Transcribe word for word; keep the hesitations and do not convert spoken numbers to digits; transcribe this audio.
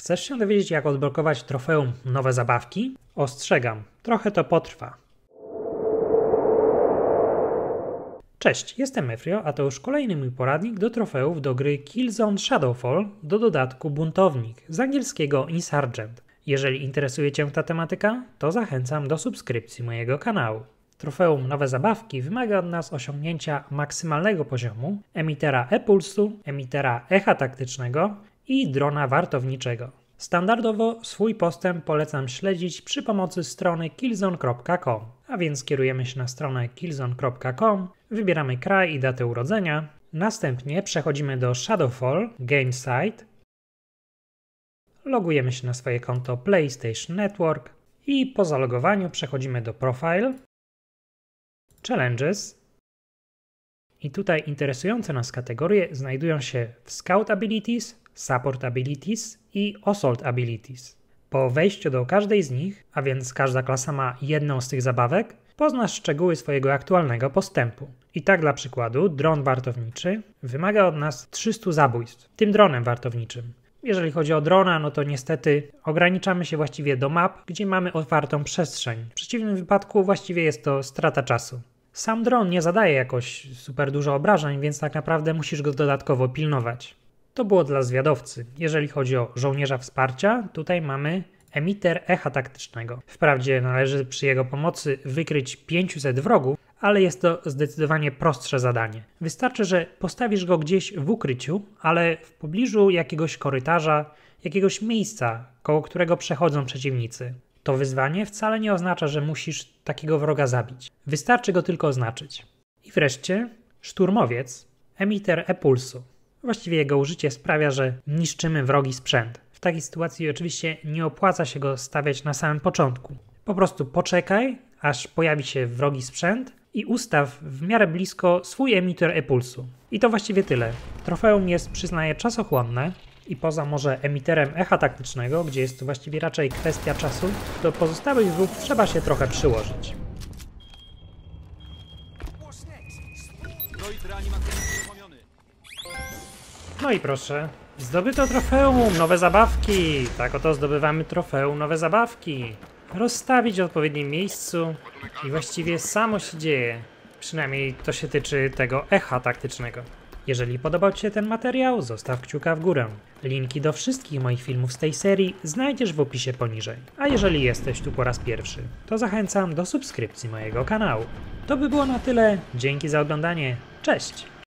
Chcesz się dowiedzieć, jak odblokować trofeum nowe zabawki? Ostrzegam, trochę to potrwa. Cześć, jestem Mefrio, a to już kolejny mój poradnik do trofeów do gry Killzone Shadowfall do dodatku Buntownik, z angielskiego Insurgent. Jeżeli interesuje Cię ta tematyka, to zachęcam do subskrypcji mojego kanału. Trofeum nowe zabawki wymaga od nas osiągnięcia maksymalnego poziomu emitera e-pulsu, emitera echa taktycznego i drona wartowniczego. Standardowo swój postęp polecam śledzić przy pomocy strony killzone kropka com, a więc kierujemy się na stronę killzone kropka com, wybieramy kraj i datę urodzenia, następnie przechodzimy do Shadowfall Game Site, logujemy się na swoje konto PlayStation Network i po zalogowaniu przechodzimy do Profile, Challenges i tutaj interesujące nas kategorie znajdują się w Scout Abilities, Support Abilities i Assault Abilities. Po wejściu do każdej z nich, a więc każda klasa ma jedną z tych zabawek, poznasz szczegóły swojego aktualnego postępu. I tak dla przykładu, dron wartowniczy wymaga od nas trzystu zabójstw tym dronem wartowniczym. Jeżeli chodzi o drona, no to niestety ograniczamy się właściwie do map, gdzie mamy otwartą przestrzeń. W przeciwnym wypadku właściwie jest to strata czasu. Sam dron nie zadaje jakoś super dużo obrażeń, więc tak naprawdę musisz go dodatkowo pilnować. To było dla zwiadowcy. Jeżeli chodzi o żołnierza wsparcia, tutaj mamy emiter echa taktycznego. Wprawdzie należy przy jego pomocy wykryć pięćset wrogów, ale jest to zdecydowanie prostsze zadanie. Wystarczy, że postawisz go gdzieś w ukryciu, ale w pobliżu jakiegoś korytarza, jakiegoś miejsca, koło którego przechodzą przeciwnicy. To wyzwanie wcale nie oznacza, że musisz takiego wroga zabić. Wystarczy go tylko oznaczyć. I wreszcie szturmowiec, emiter e-pulsu. Właściwie jego użycie sprawia, że niszczymy wrogi sprzęt. W takiej sytuacji oczywiście nie opłaca się go stawiać na samym początku. Po prostu poczekaj, aż pojawi się wrogi sprzęt i ustaw w miarę blisko swój emiter e-pulsu. I to właściwie tyle. Trofeum jest, przyznaję, czasochłonne i poza może emiterem echa taktycznego, gdzie jest to właściwie raczej kwestia czasu, do pozostałych wróg trzeba się trochę przyłożyć. No i proszę, zdobyto trofeum, nowe zabawki. Tak oto zdobywamy trofeum, nowe zabawki. Rozstawić w odpowiednim miejscu i właściwie samo się dzieje. Przynajmniej to się tyczy tego echa taktycznego. Jeżeli podobał Ci się ten materiał, zostaw kciuka w górę. Linki do wszystkich moich filmów z tej serii znajdziesz w opisie poniżej. A jeżeli jesteś tu po raz pierwszy, to zachęcam do subskrypcji mojego kanału. To by było na tyle. Dzięki za oglądanie. Cześć!